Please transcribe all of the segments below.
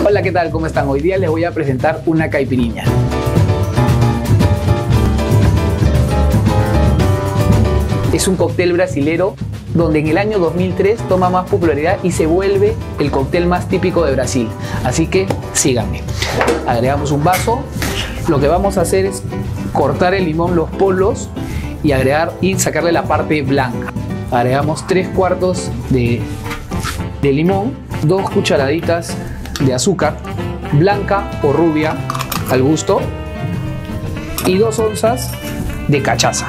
Hola, ¿qué tal? ¿Cómo están? Hoy día les voy a presentar una caipirinha. Es un cóctel brasilero donde en el año 2003 toma más popularidad y se vuelve el cóctel más típico de Brasil. Así que síganme. Agregamos un vaso. Lo que vamos a hacer es cortar el limón, los polos, y sacarle la parte blanca. Agregamos 3/4 de limón, 2 cucharaditas de azúcar, blanca o rubia al gusto, y 2 onzas de cachaza.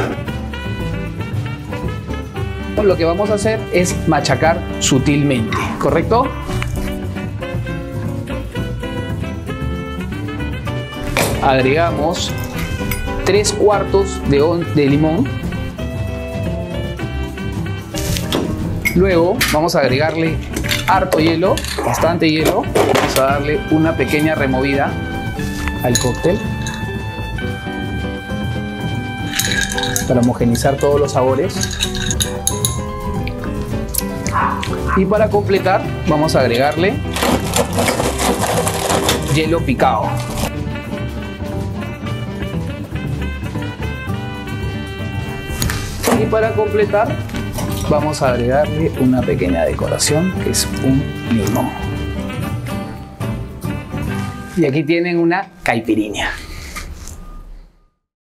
Lo que vamos a hacer es machacar sutilmente, ¿correcto? Agregamos 3/4 de limón. Luego vamos a agregarle harto hielo, bastante hielo. Vamos a darle una pequeña removida al cóctel para homogeneizar todos los sabores. Y para completar vamos a agregarle hielo picado. Y para completar vamos a agregarle una pequeña decoración, que es un limón. Y aquí tienen una caipirinha.